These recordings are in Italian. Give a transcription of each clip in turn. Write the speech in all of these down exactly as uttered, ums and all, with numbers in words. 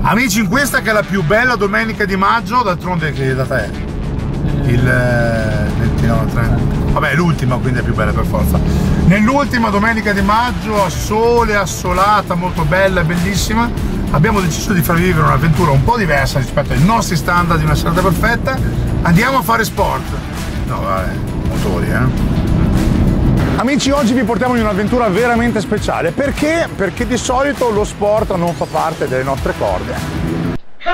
Amici, in questa che è la più bella domenica di maggio, d'altronde che data è? Il ventinove, trenta. Vabbè, l'ultima, quindi è più bella per forza. Nell'ultima domenica di maggio, a sole, assolata, molto bella, bellissima, abbiamo deciso di farvi vivere un'avventura un po' diversa rispetto ai nostri standard di una serata perfetta. Andiamo a fare sport. No, vabbè, motori, eh. Amici, oggi vi portiamo in un'avventura veramente speciale. Perché? Perché di solito lo sport non fa parte delle nostre corde.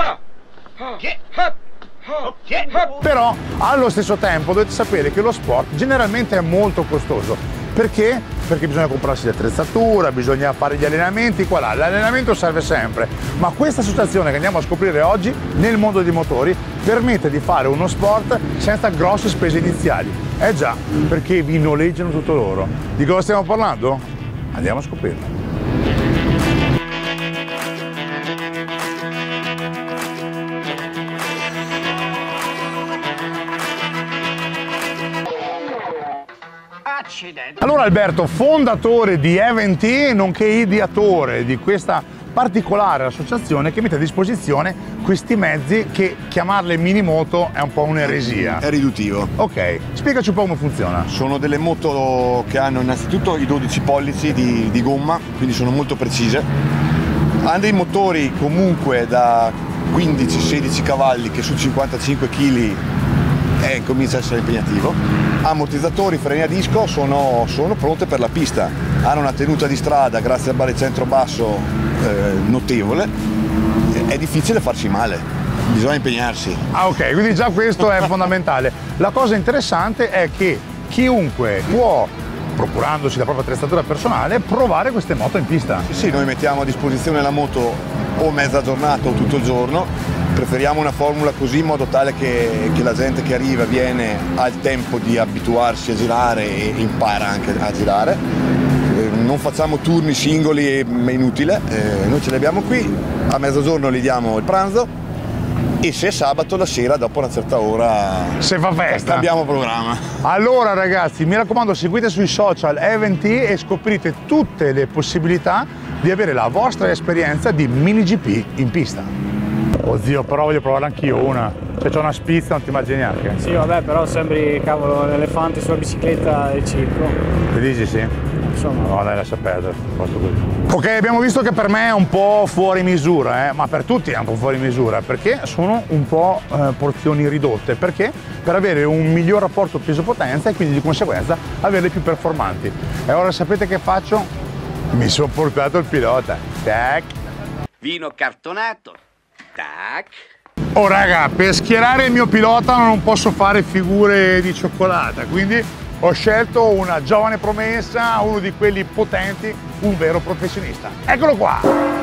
Però allo stesso tempo dovete sapere che lo sport generalmente è molto costoso. Perché? Perché bisogna comprarsi l'attrezzatura, bisogna fare gli allenamenti, qua là. L'allenamento serve sempre, ma questa associazione che andiamo a scoprire oggi nel mondo dei motori permette di fare uno sport senza grosse spese iniziali. Eh già, perché vi noleggiano tutto loro. Di cosa stiamo parlando? Andiamo a scoprirlo. Allora Alberto, fondatore di Event, nonché ideatore di questa particolare associazione che mette a disposizione questi mezzi che chiamarle mini moto è un po' un'eresia. È riduttivo. Ok, spiegaci un po' come funziona. Sono delle moto che hanno innanzitutto i dodici pollici di, di gomma, quindi sono molto precise. Hanno dei motori comunque da quindici sedici cavalli che su cinquantacinque chili eh, comincia a essere impegnativo. Ammortizzatori, freni a disco sono, sono pronte per la pista, hanno una tenuta di strada grazie al baricentro basso eh, notevole. È difficile farci male, bisogna impegnarsi. Ah ok, quindi già questo è fondamentale. La cosa interessante è che chiunque può, procurandosi la propria attrezzatura personale, provare queste moto in pista. Sì, sì, noi mettiamo a disposizione la moto o mezza giornata o tutto il giorno. Preferiamo una formula così in modo tale che, che la gente che arriva viene al tempo di abituarsi a girare e impara anche a girare. Eh, non facciamo turni singoli, è inutile, eh, noi ce li abbiamo qui, a mezzogiorno gli diamo il pranzo e se è sabato la sera dopo una certa ora se fa festa cambiamo programma. Allora ragazzi, mi raccomando, seguite sui social Event e scoprite tutte le possibilità di avere la vostra esperienza di mini G P in pista. Oh zio, però voglio provare anch'io una. Se c'ho una spizza non ti immagini neanche. Sì, vabbè, però sembri, cavolo, l'elefante sulla bicicletta del circo. Ti dici sì? Insomma. No dai, lascia perdere, posto così. Ok, abbiamo visto che per me è un po' fuori misura, eh? Ma per tutti è un po' fuori misura, perché sono un po' eh, porzioni ridotte. Perché? Per avere un miglior rapporto peso-potenza e quindi di conseguenza averle più performanti. E ora sapete che faccio? Mi sono portato il pilota. Tac. Vino cartonato. Tac. Oh raga, per schierare il mio pilota non posso fare figure di cioccolata, quindi ho scelto una giovane promessa, uno di quelli potenti, un vero professionista. Eccolo qua!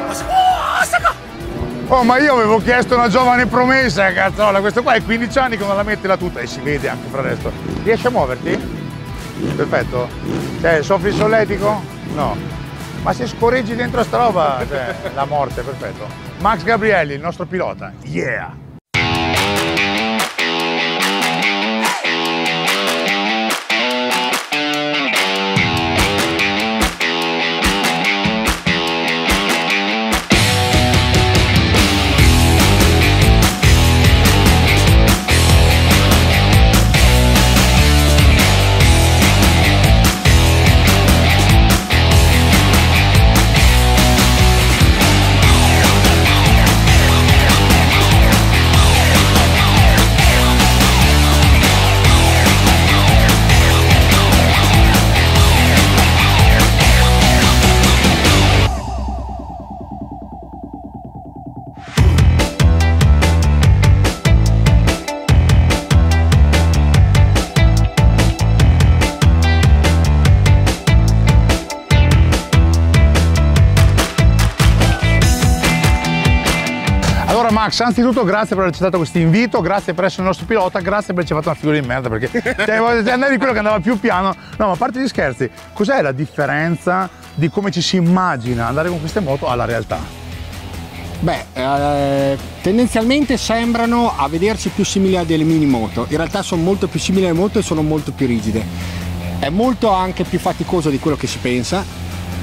Oh, ma io avevo chiesto una giovane promessa, cazzola, questo qua è quindici anni che non la mette la tuta e si vede anche fra resto. Riesci a muoverti? Perfetto. Cioè, soffri il solletico? No. Ma se scorreggi dentro sta roba, cioè, la morte, perfetto. Max Gabrielli, il nostro pilota. Yeah! Max, anzitutto grazie per aver accettato questo invito, grazie per essere il nostro pilota, grazie per averci fatto una figura di merda perché cioè, andavi quello che andava più piano. No, ma a parte gli scherzi, cos'è la differenza di come ci si immagina andare con queste moto alla realtà? Beh, eh, tendenzialmente sembrano a vedersi più simili a delle mini moto, in realtà sono molto più simili alle moto e sono molto più rigide. È molto anche più faticoso di quello che si pensa,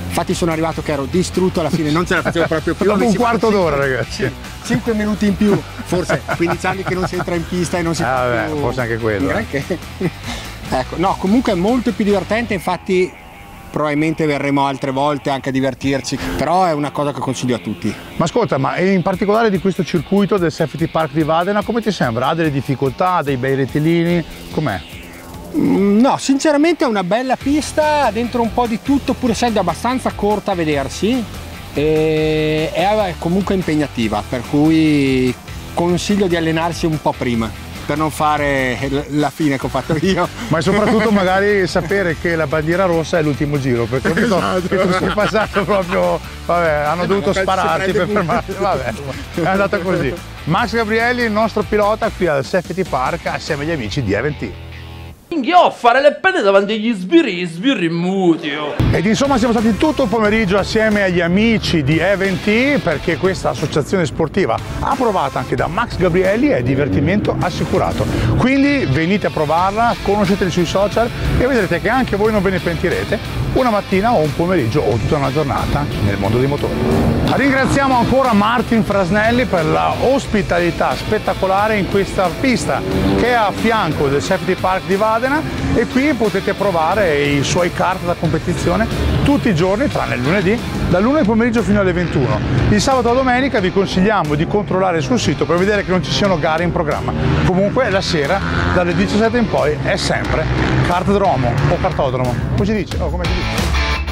Infatti sono arrivato che ero distrutto, alla fine non ce la facevo proprio più. Dopo un quarto d'ora, ragazzi. cinque minuti in più, forse quindici anni che non si entra in pista e non si ah, fa vabbè, più forse anche quello. Eh. Ecco, no, comunque è molto più divertente, infatti probabilmente verremo altre volte anche a divertirci, però è una cosa che consiglio a tutti. Ma ascolta, ma in particolare di questo circuito del Safety Park di Vadena, come ti sembra? Ha delle difficoltà, dei bei rettilini? Com'è? Mm, no, sinceramente è una bella pista, dentro un po' di tutto, pur essendo abbastanza corta a vedersi, e è comunque impegnativa, per cui consiglio di allenarsi un po' prima, per non fare la fine che ho fatto io. Ma soprattutto magari sapere che la bandiera rossa è l'ultimo giro, perché ho visto esatto. che tu sei passato proprio, vabbè, hanno eh, dovuto spararti per fermarti, vabbè, è andata così. Max Gabrielli, il nostro pilota qui al Safety Park assieme agli amici di E V T. Io fare le penne davanti agli sbirri, sbirri mutio. Ed insomma siamo stati tutto il pomeriggio assieme agli amici di E V T, perché questa associazione sportiva approvata anche da Max Gabrielli è divertimento assicurato. Quindi venite a provarla, conosceteli sui social e vedrete che anche voi non ve ne pentirete una mattina o un pomeriggio o tutta una giornata nel mondo dei motori. Ringraziamo ancora Martin Frasnelli per la ospitalità spettacolare in questa pista che è a fianco del Safety Park di Vadena, e qui potete provare i suoi kart da competizione tutti i giorni tranne il lunedì, dal lunedì pomeriggio fino alle ventuno. Il sabato e la domenica vi consigliamo di controllare sul sito per vedere che non ci siano gare in programma. Comunque la sera dalle diciassette in poi è sempre kartdromo o kartodromo, come si dice? Oh, come si dice?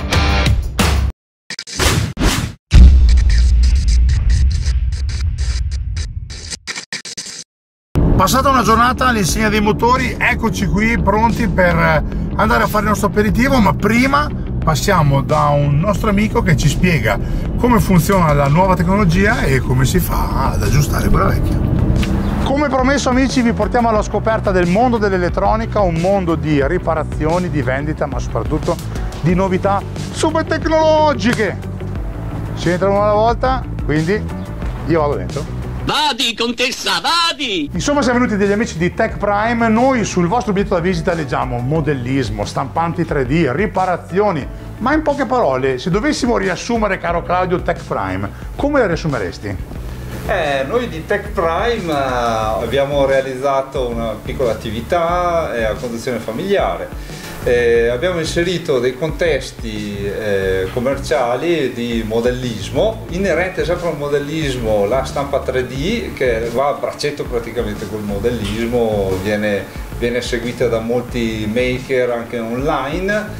Passata una giornata all'insegna dei motori, eccoci qui pronti per andare a fare il nostro aperitivo, ma prima passiamo da un nostro amico che ci spiega come funziona la nuova tecnologia e come si fa ad aggiustare quella vecchia. Come promesso amici, vi portiamo alla scoperta del mondo dell'elettronica, un mondo di riparazioni, di vendita, ma soprattutto di novità super tecnologiche. Ci entra una alla volta, quindi io vado dentro. Vadi, contessa, vadi! Insomma, siamo venuti degli amici di Tech Prime. Noi sul vostro biglietto da visita leggiamo modellismo, stampanti tre D, riparazioni. Ma in poche parole, se dovessimo riassumere, caro Claudio, Tech Prime, come le riassumeresti? Eh, noi di Tech Prime eh, abbiamo realizzato una piccola attività eh, a conduzione familiare. Eh, abbiamo inserito dei contesti eh, commerciali di modellismo, inerente sempre al modellismo la stampa tre D che va a braccetto praticamente col modellismo, viene, viene seguita da molti maker anche online.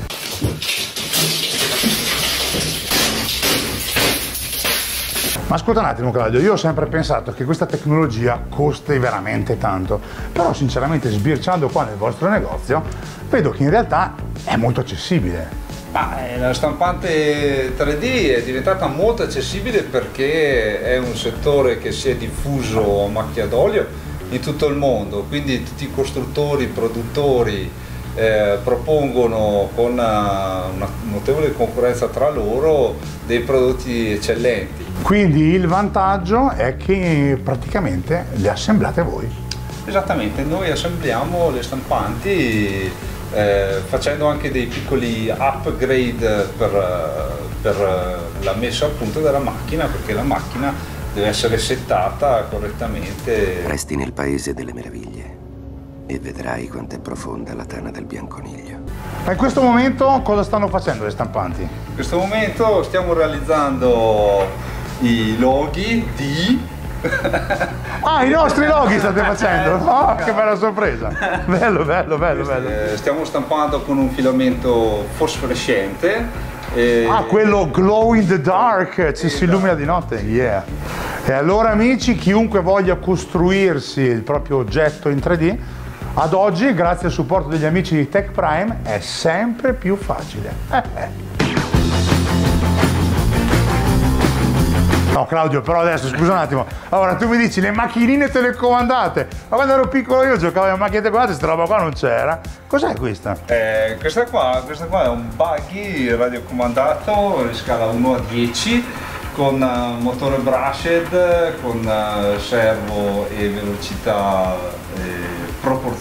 Ma ascolta un attimo Claudio, io ho sempre pensato che questa tecnologia costi veramente tanto, però sinceramente sbirciando qua nel vostro negozio vedo che in realtà è molto accessibile. Ah, la stampante tre D è diventata molto accessibile perché è un settore che si è diffuso a macchia d'olio in tutto il mondo, quindi tutti i costruttori, i produttori Eh, propongono con una, una notevole concorrenza tra loro dei prodotti eccellenti. Quindi il vantaggio è che praticamente le assemblate voi. Esattamente, noi assembliamo le stampanti eh, facendo anche dei piccoli upgrade per, per la messa a punto della macchina, perché la macchina deve essere settata correttamente. Resti nel paese delle meraviglie e vedrai quanto è profonda la tana del bianconiglio. Ma in questo momento cosa stanno facendo le stampanti? In questo momento stiamo realizzando i loghi di... Ah, i nostri loghi state facendo? Oh, che bella sorpresa! Bello, bello, bello, bello. Stiamo stampando con un filamento fosforescente. E... Ah, quello glow in the dark, ci si illumina di notte, yeah! E allora amici, chiunque voglia costruirsi il proprio oggetto in tre D, ad oggi, grazie al supporto degli amici di Tech Prime, è sempre più facile. Eh, eh. No Claudio, però adesso scusa un attimo, allora tu mi dici le macchinine telecomandate, ma quando ero piccolo io giocavo alle macchine telecomandate, questa roba qua non c'era. Cos'è questa? Eh, questa, qua, questa qua è un buggy radiocomandato in scala uno a dieci con uh, motore brushed, con uh, servo e velocità eh,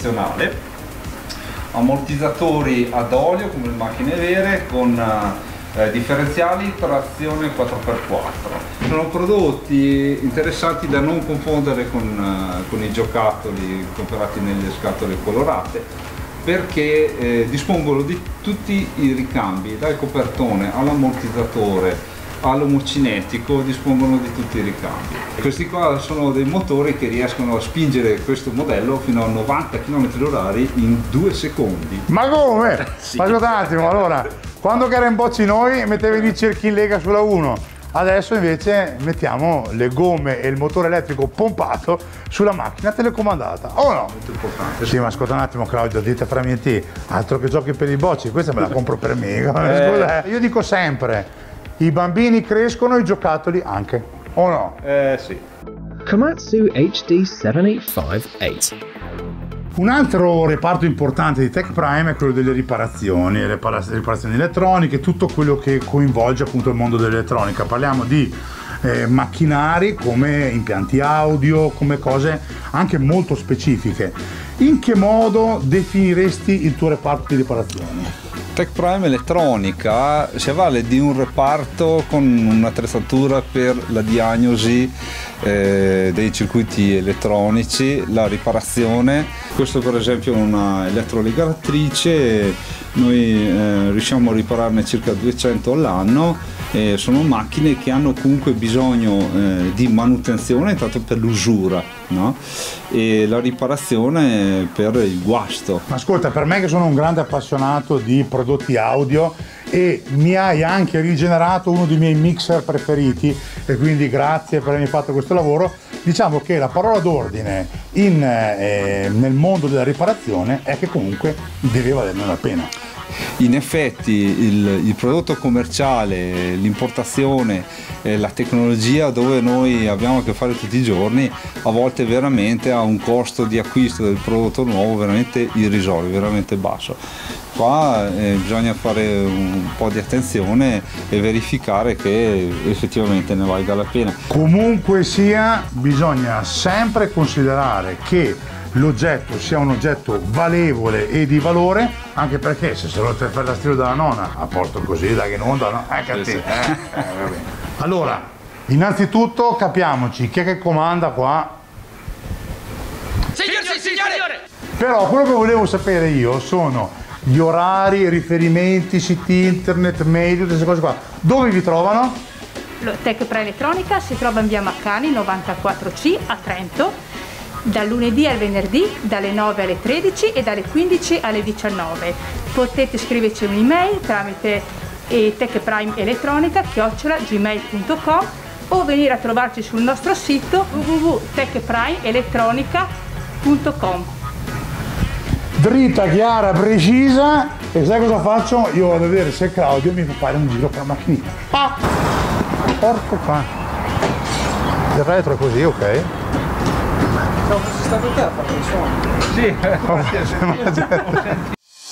proporzionale, ammortizzatori ad olio come le macchine vere, con uh, eh, differenziali, trazione quattro per quattro. Sono prodotti interessanti da non confondere con, uh, con i giocattoli comprati nelle scatole colorate, perché eh, dispongono di tutti i ricambi, dal copertone all'ammortizzatore all'omocinetico, dispongono di tutti i ricambi. Questi qua sono dei motori che riescono a spingere questo modello fino a novanta chilometri orari in due secondi. Ma come? Sì. Ma aspetta un attimo, allora, quando che era in bocci noi mettevi i cerchi in lega sulla uno, adesso invece mettiamo le gomme e il motore elettrico pompato sulla macchina telecomandata, o no? Molto importante. Sì, ma ascolta un attimo Claudio, dite fra me e te, altro che giochi per i bocci, questa me la compro per me. Scusa, eh. Io dico sempre, i bambini crescono, i giocattoli anche, o no? Eh sì. Komatsu H D seven eight five eight. Un altro reparto importante di Tech Prime è quello delle riparazioni, le riparazioni elettroniche, tutto quello che coinvolge appunto il mondo dell'elettronica. Parliamo di eh, macchinari come impianti audio, come cose anche molto specifiche. In che modo definiresti il tuo reparto di riparazioni? Tech Prime Elettronica si avvale di un reparto con un'attrezzatura per la diagnosi eh, dei circuiti elettronici, la riparazione. Questo per esempio è una elettrolegatrice, noi eh, riusciamo a ripararne circa duecento all'anno. Eh, sono macchine che hanno comunque bisogno eh, di manutenzione, tanto per l'usura, no? E la riparazione per il guasto. Ma ascolta, per me che sono un grande appassionato di prodotti audio e mi hai anche rigenerato uno dei miei mixer preferiti, e quindi grazie per avermi fatto questo lavoro, diciamo che la parola d'ordine in, eh, nel mondo della riparazione è che comunque deve valerne la pena. In effetti il, il prodotto commerciale, l'importazione, eh, la tecnologia dove noi abbiamo a che fare tutti i giorni, a volte veramente ha un costo di acquisto del prodotto nuovo veramente irrisorio, veramente basso. Qua eh, bisogna fare un po' di attenzione e verificare che effettivamente ne valga la pena. Comunque sia, bisogna sempre considerare che l'oggetto sia un oggetto valevole e di valore, anche perché se se lo per la stilo della nonna a porto così, dai che in onda, no? Eh, sì, sì. Eh, eh, va bene. Allora, innanzitutto capiamoci chi è che comanda qua. Signor, sì, signore! Però quello che volevo sapere io sono gli orari, riferimenti, siti internet, mail, tutte queste cose qua. Dove vi trovano? Tech Prime Elettronica si trova in via Maccani novantaquattro C a Trento, dal lunedì al venerdì dalle nove alle tredici e dalle quindici alle diciannove. Potete scriverci un'email tramite eh, techprimeelettronica chiocciola gmail punto com o venire a trovarci sul nostro sito w w w punto techprimeelettronica punto com. Dritta, chiara, precisa, e sai cosa faccio? Io vado a vedere se Claudio mi fa fare un giro per la macchinina. Ah! Porco qua. Il retro è così, ok? No, sei stato te a fare il suono. Sì,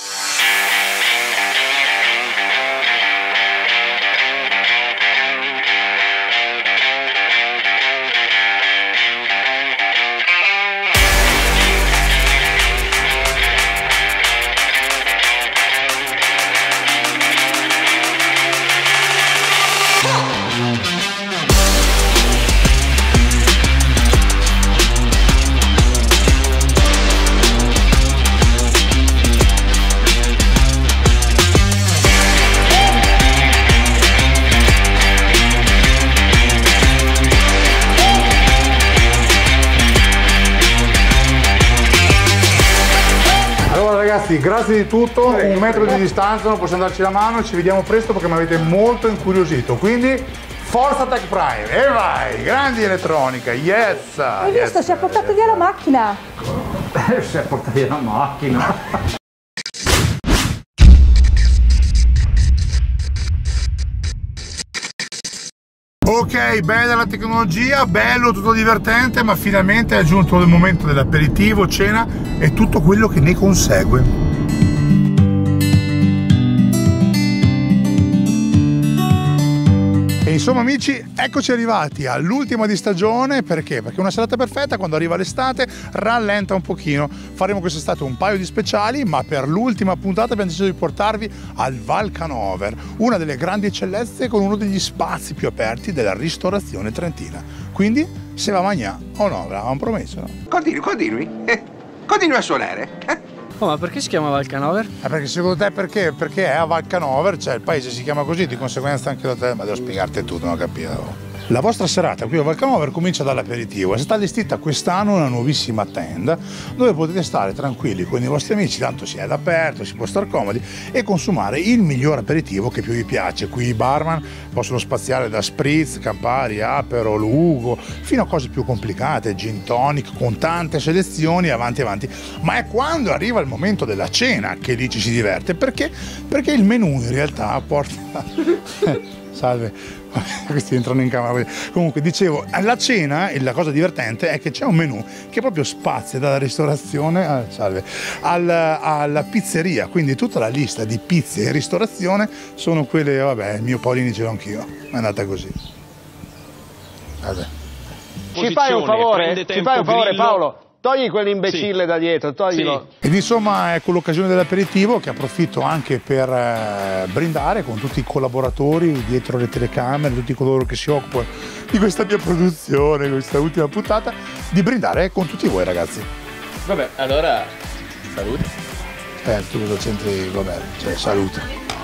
grazie di tutto, un metro di distanza, non possiamo darci la mano, ci vediamo presto perché mi avete molto incuriosito, quindi forza Tech Prime, e vai, grandi elettronica, yes! Hai yes. visto, si è portato via la macchina! Si è portato via la macchina! Ok, bella la tecnologia, bello, tutto divertente, ma finalmente è giunto il momento dell'aperitivo, cena e tutto quello che ne consegue. E Insomma amici, eccoci arrivati all'ultima di stagione. Perché? Perché una serata perfetta quando arriva l'estate rallenta un pochino. Faremo quest'estate un paio di speciali, ma per l'ultima puntata abbiamo deciso di portarvi al Val Canover, una delle grandi eccellenze con uno degli spazi più aperti della ristorazione trentina. Quindi se va a mangiare o no, l'avevamo promesso, no? Continui, continui. Eh, continui a suonare. Eh? Oh, ma perché si chiama Val Canover? Eh, perché secondo te perché? Perché è a Val Canover, cioè il paese si chiama così, di conseguenza anche da te, ma devo spiegarti tutto, non ho capito. La vostra serata qui a Val Canover comincia dall'aperitivo. È stata allestita quest'anno una nuovissima tenda dove potete stare tranquilli con i vostri amici, tanto si è all'aperto, si può stare comodi e consumare il miglior aperitivo che più vi piace. Qui i barman possono spaziare da spritz, Campari, Aperol, Ugo, fino a cose più complicate, gin tonic, con tante selezioni avanti avanti. Ma è quando arriva il momento della cena che lì ci si diverte. Perché? Perché il menù in realtà porta... Salve. Questi entrano in camera. Comunque dicevo, alla cena la cosa divertente è che c'è un menù che proprio spazia dalla ristorazione ah, salve, alla, alla pizzeria, quindi tutta la lista di pizze e ristorazione sono quelle, vabbè, il mio Paolini ce l'ho anch'io, è andata così. Vabbè. Ci fai un favore? Ci fai un favore Paolo? Togli quell'imbecille sì. da dietro, toglilo. Sì. Ed insomma è con l'occasione dell'aperitivo che approfitto anche per eh, brindare con tutti i collaboratori dietro le telecamere, tutti coloro che si occupano di questa mia produzione, questa ultima puntata, di brindare con tutti voi ragazzi. Vabbè, allora salute. Eh, tu cosa c'entri, vabbè, cioè salute.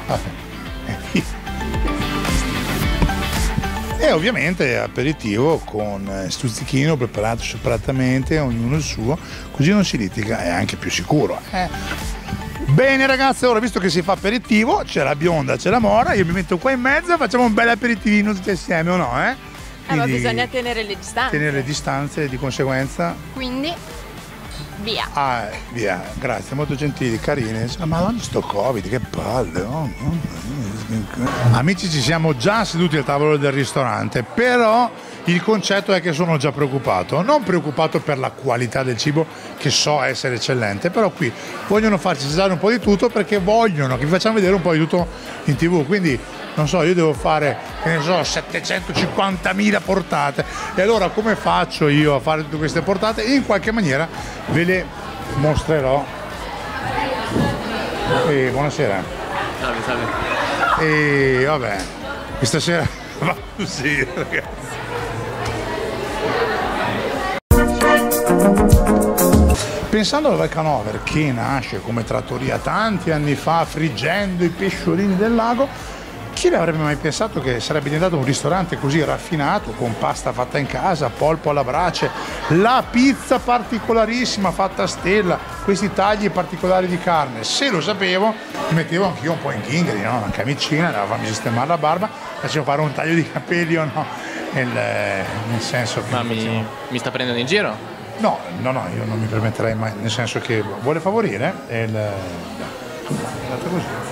E ovviamente aperitivo con stuzzichino preparato separatamente, ognuno il suo, così non si litiga, è anche più sicuro. Eh. Bene ragazzi, ora visto che si fa aperitivo, c'è la bionda, c'è la mora, io mi metto qua in mezzo e facciamo un bel aperitivino tutti assieme, o no? Eh? Eh, ma bisogna tenere le distanze. Tenere le distanze di conseguenza. Quindi, via. Ah, via, grazie, molto gentili, carini. Ma non sto Covid, che palle, oh, amici, ci siamo già seduti al tavolo del ristorante, però il concetto è che sono già preoccupato, non preoccupato per la qualità del cibo che so essere eccellente, però qui vogliono farci assaggiare un po' di tutto perché vogliono che vi facciamo vedere un po' di tutto in tv, quindi non so, io devo fare, che ne so, settecentocinquantamila portate e allora come faccio io a fare tutte queste portate? In qualche maniera ve le mostrerò. E buonasera. Salve, salve. E vabbè, questa sera va così ragazzi. Pensando al Val Canover che nasce come trattoria tanti anni fa friggendo i pesciolini del lago, chi ne avrebbe mai pensato che sarebbe diventato un ristorante così raffinato, con pasta fatta in casa, polpo alla brace, la pizza particolarissima fatta a stella, questi tagli particolari di carne. Se lo sapevo, mi mettevo anch'io un po' in ghingherli, no? Una camicina, andavo a farmi sistemare la barba, facevo fare un taglio di capelli o no, nel, nel senso che... Ma mi, mi sta prendendo in giro? No, no, no, io non mi permetterei mai, nel senso che vuole favorire e il... è andata così.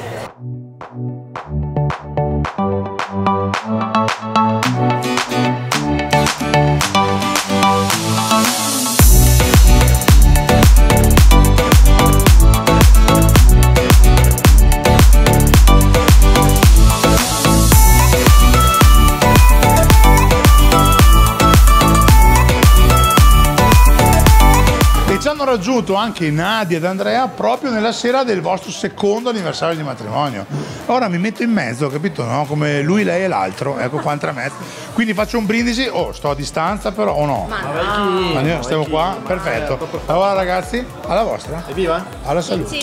Raggiunto anche Nadia ed Andrea proprio nella sera del vostro secondo anniversario di matrimonio. Ora mi metto in mezzo, capito? No? Come lui, lei e l'altro, ecco qua tra mezzo. Quindi faccio un brindisi, oh, sto a distanza però o no? Ma no. Ma stiamo qua? Perfetto. Allora ragazzi, alla vostra. Evviva. Alla salute.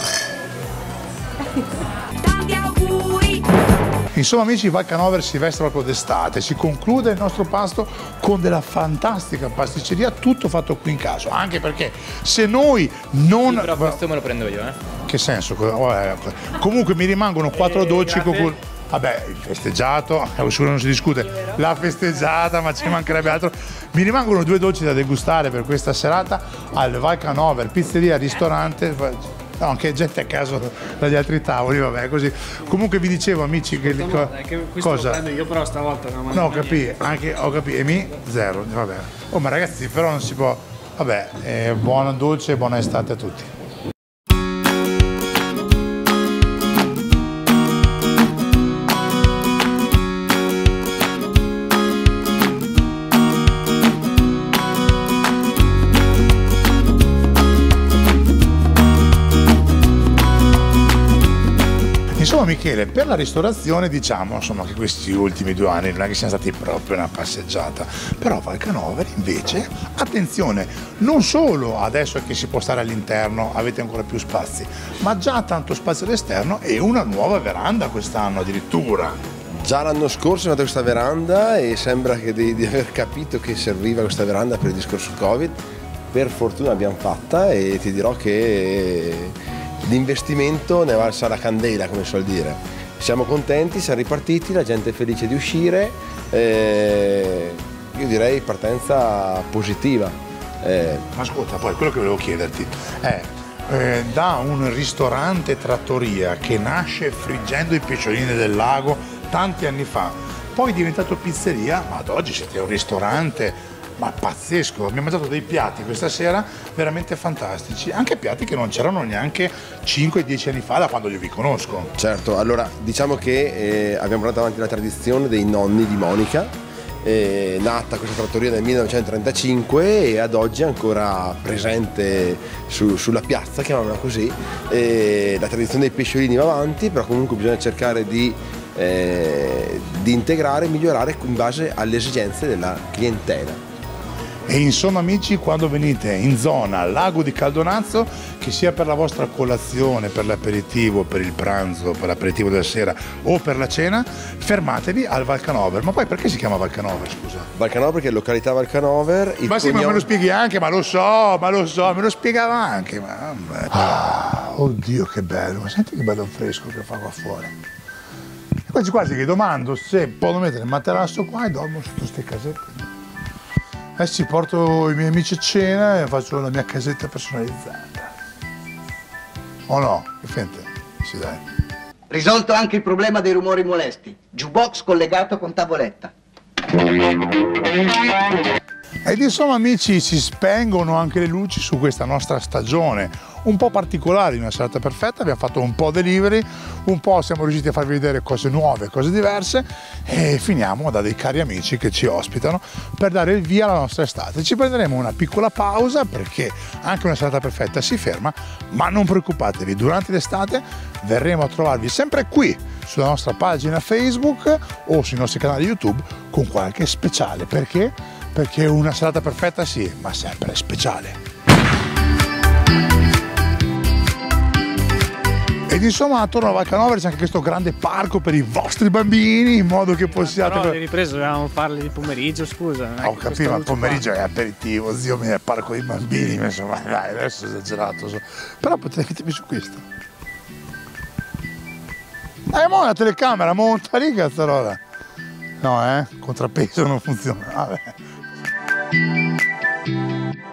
Tanti auguri. Insomma amici, Val Canover si veste proprio d'estate, si conclude il nostro pasto con della fantastica pasticceria, tutto fatto qui in casa, anche perché se noi non... Sì, però questo me lo prendo io, eh. Che senso? Comunque mi rimangono quattro dolci con... Vabbè, il festeggiato, sicuro non si discute, la festeggiata, ma ci mancherebbe altro. Mi rimangono due dolci da degustare per questa serata al Val Canover, pizzeria, ristorante... No, anche gente a caso dagli altri tavoli, vabbè, così. Comunque vi dicevo, amici, che... No, no, è che questo cosa? Lo prendo io, però stavolta no. No, ho capito, anche, ho capito, e mi? Zero, vabbè. Oh, ma ragazzi, però non si può... Vabbè, eh, buona dolce e buona estate a tutti. Michele, per la ristorazione diciamo insomma che questi ultimi due anni non è che siano stati proprio una passeggiata, però Val Canover invece, attenzione, non solo adesso che si può stare all'interno avete ancora più spazi, ma già tanto spazio all'esterno e una nuova veranda quest'anno addirittura. Già l'anno scorso è nata questa veranda e sembra che di, di aver capito che serviva questa veranda per il discorso Covid. Per fortuna l'abbiamo fatta e ti dirò che l'investimento ne valsa la candela, come suol dire. Siamo contenti, siamo ripartiti, la gente è felice di uscire, eh, io direi partenza positiva. Eh. Ascolta, poi quello che volevo chiederti è eh, da un ristorante trattoria che nasce friggendo i pesciolini del lago tanti anni fa, poi è diventato pizzeria, ma ad oggi siete un ristorante. Ma pazzesco, abbiamo mangiato dei piatti questa sera veramente fantastici, anche piatti che non c'erano neanche cinque dieci anni fa da quando io vi conosco. Certo, allora diciamo che eh, abbiamo portato avanti la tradizione dei nonni di Monica, eh, nata questa trattoria nel millenovecentotrentacinque e ad oggi è ancora presente su, sulla piazza, chiamiamola così. Eh, la tradizione dei pesciolini va avanti, però comunque bisogna cercare di, eh, di integrare e migliorare in base alle esigenze della clientela. E insomma amici, quando venite in zona Lago di Caldonazzo, che sia per la vostra colazione, per l'aperitivo, per il pranzo, per l'aperitivo della sera o per la cena, fermatevi al Val Canover. Ma poi perché si chiama Val Canover, scusa? Val Canover perché è località Val Canover. Ma sì, cognome... ma me lo spieghi anche, ma lo so, ma lo so, me lo spiegava anche. Ma... Ah, oddio che bello, ma senti che bello fresco che fa qua fuori. E quasi quasi che domando se posso mettere il materasso qua e dormo sotto queste casette. Eh sì, porto i miei amici a cena e faccio la mia casetta personalizzata. O no? Che fente? Sì, dai. Risolto anche il problema dei rumori molesti. Jukebox collegato con tavoletta. Ed insomma amici, si spengono anche le luci su questa nostra stagione un po' particolare di una serata perfetta. Abbiamo fatto un po' delivery, un po' siamo riusciti a farvi vedere cose nuove, cose diverse e finiamo da dei cari amici che ci ospitano per dare il via alla nostra estate. Ci prenderemo una piccola pausa perché anche una serata perfetta si ferma, ma non preoccupatevi, durante l'estate verremo a trovarvi sempre qui sulla nostra pagina Facebook o sui nostri canali YouTube con qualche speciale. Perché? Perché una serata perfetta sì, ma sempre speciale. Ed insomma attorno a Val Canover c'è anche questo grande parco per i vostri bambini, in modo che possiate... Però le riprese dovevamo farle di pomeriggio, scusa. Ho capito, ma il pomeriggio qua è aperitivo, zio mio, è il parco dei bambini, insomma, dai, adesso è esagerato. So. Però potete mettermi su questo. Eh, mo' la telecamera, monta lì, cazzarola. No, eh, contrappeso non funziona, vabbè.